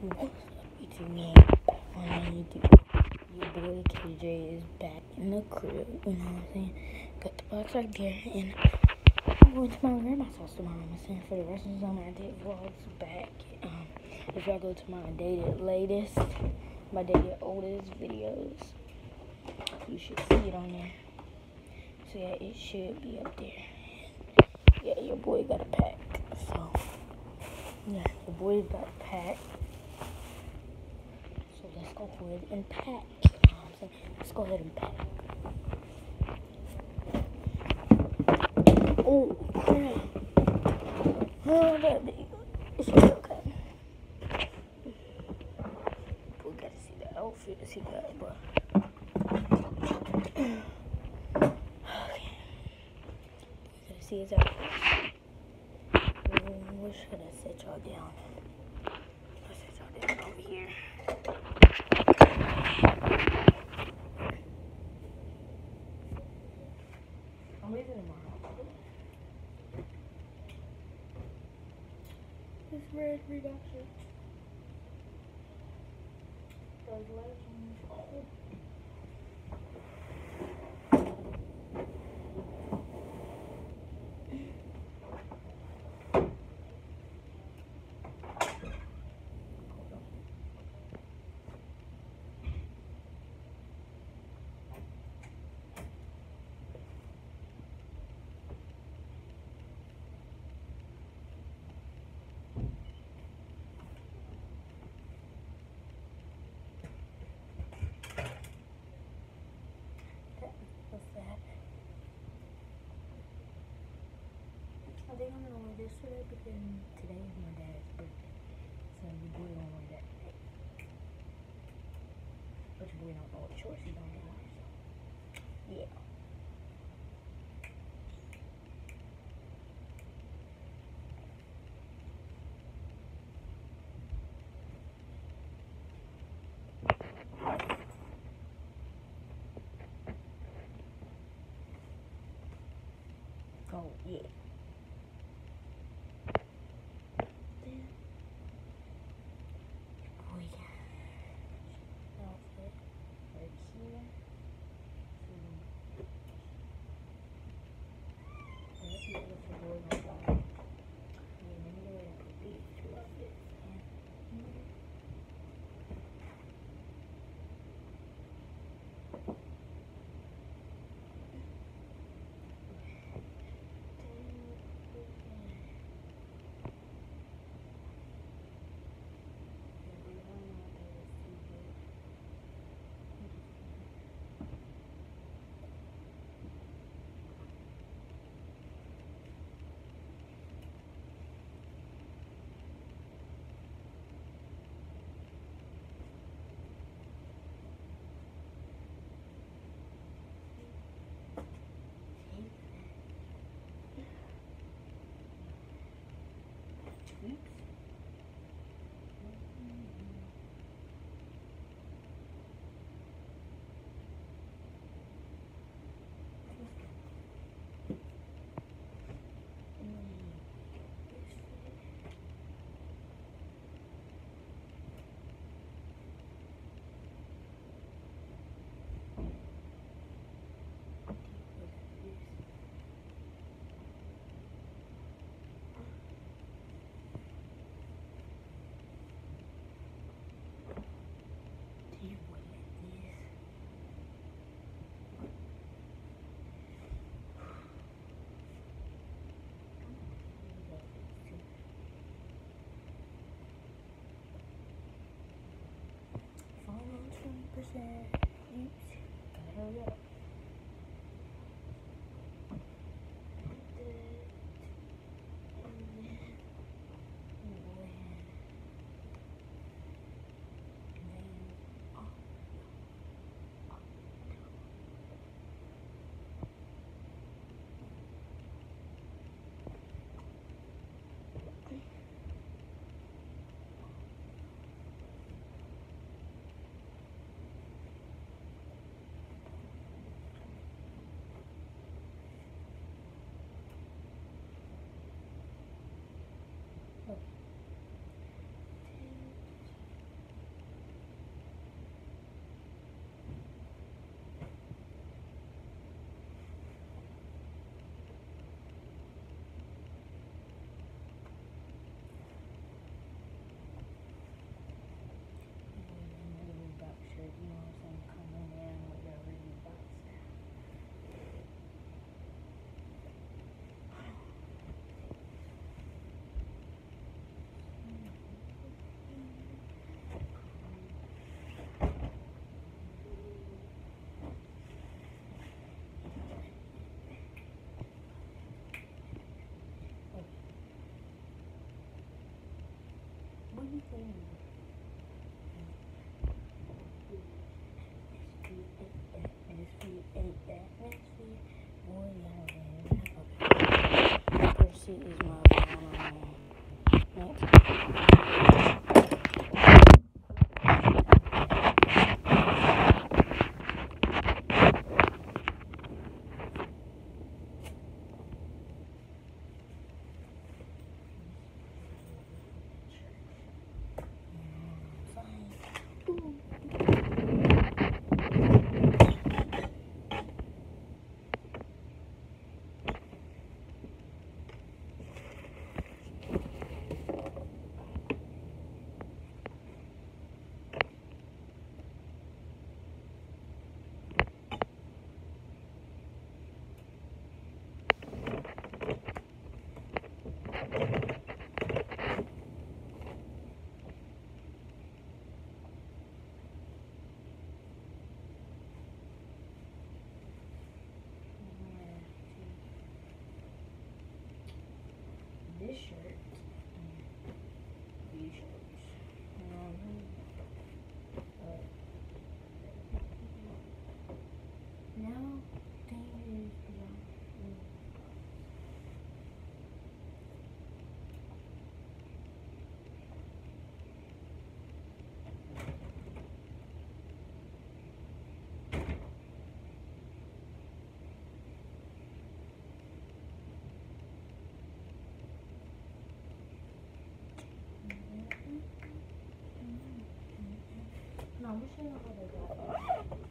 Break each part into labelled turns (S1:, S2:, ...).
S1: What's up, YouTube gang? On YouTube, your boy KJ is back in the crib. You know what I'm saying? Got the box right there, and I'm going to my grandma's house tomorrow. I'm saying for the rest of the summer, I did vlogs back. If y'all go to my dated latest, my dated oldest videos, you should see it on there. So yeah, it should be up there. Yeah, your boy got a pack. So yeah, your boy got a pack. So let's go ahead and pack. You know what I'm saying? Let's go ahead and pack. Oh, crap. Oh, that big. It's okay. We gotta see the outfits he got, bro. Okay. We gotta see his outfit. Where should I set y'all down? I'll set y'all down over here. I'm leaving tomorrow. This red reduction. Those legends. Oh. What's that? I think I'm gonna wear this today because today is my dad's birthday. So your boy don't wear that today. But your boy don't know what shorts he's gonna wear. So yeah. Oh yeah. We got outfit right here. That's the other boy right there. And then we're gonna put these two outfits in. Phone 20%. Oops. Gotta hurry up. shit is my phone. Next. This shirt and these shirts. Now, thing is, no, I'm just showing you how they got it.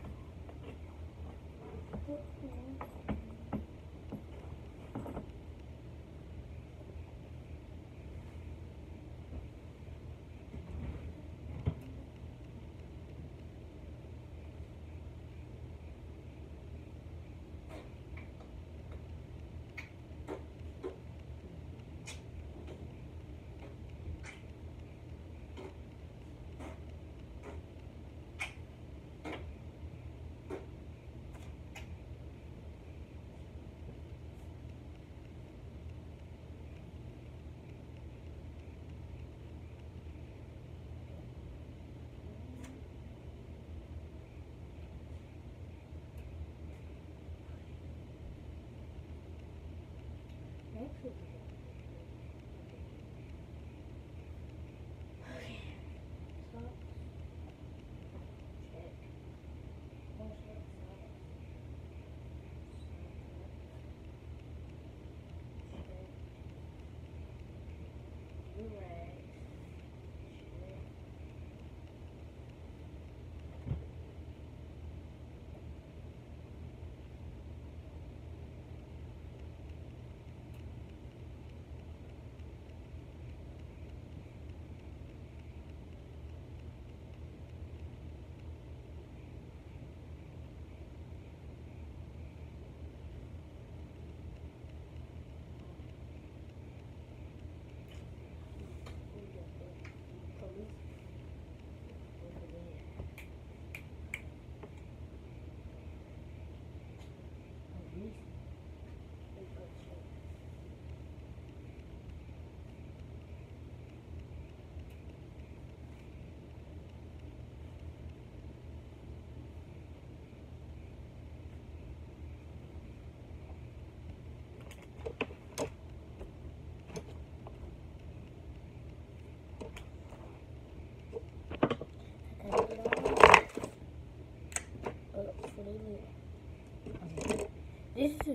S1: This is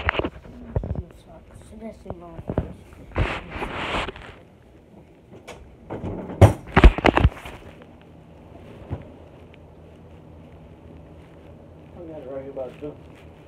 S1: socks. That's the wrong
S2: I got it right here about to do.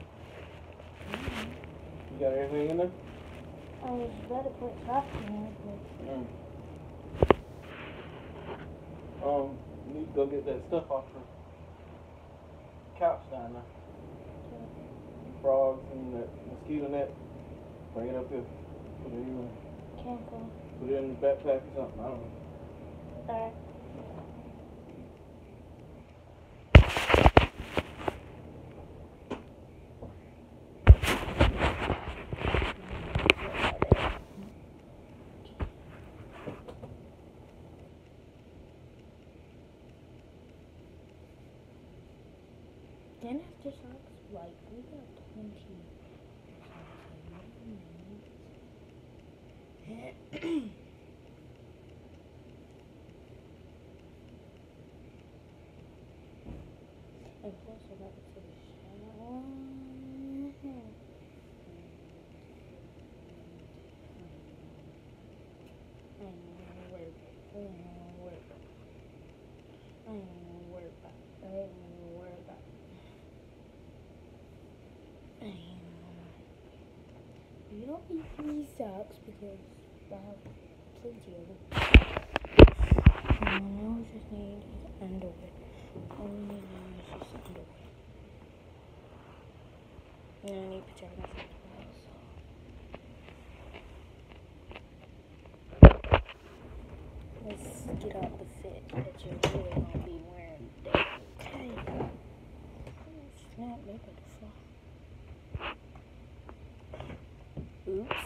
S2: You got everything in there?
S1: I was about to put socks in there,
S2: You need to go get that stuff off the couch down there. Frogs and that mosquito net. Bring it up here. Put it in.
S1: can't go.
S2: Put it in the backpack or something. I don't know.
S1: Alright. Then after socks, like, we got 20 socks. And plus, I got to the shower. I ain't gonna worry about it. You don't need these socks because I have plenty of them. And now we just need underwear. All we need now is just underwear. And I need pajamas as well, so. Let's get out the fit that you're really gonna be wearing today. Okay. Snap, they better fall. Oops.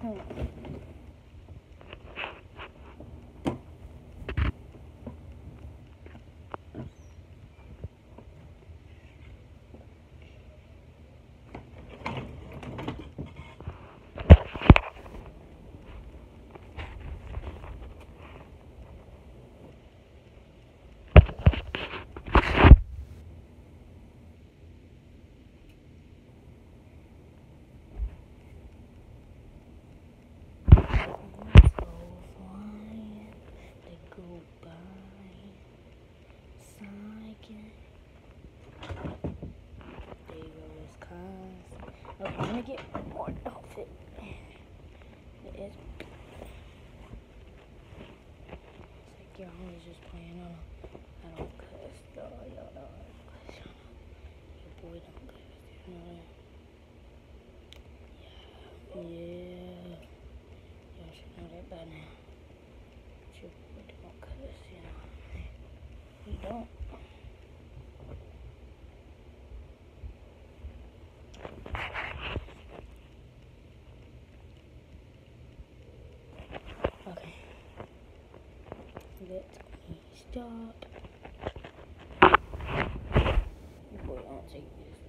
S1: I'm gonna get one more outfit. It is. It's like you're always just playing on. I don't cuss, y'all. Y'all know I don't cuss. Your boy don't cuss. You know that? Yeah. Y'all should know that by now. Your boy don't cuss, you know. He don't. Okay. Let me stop. Boy, don't take this.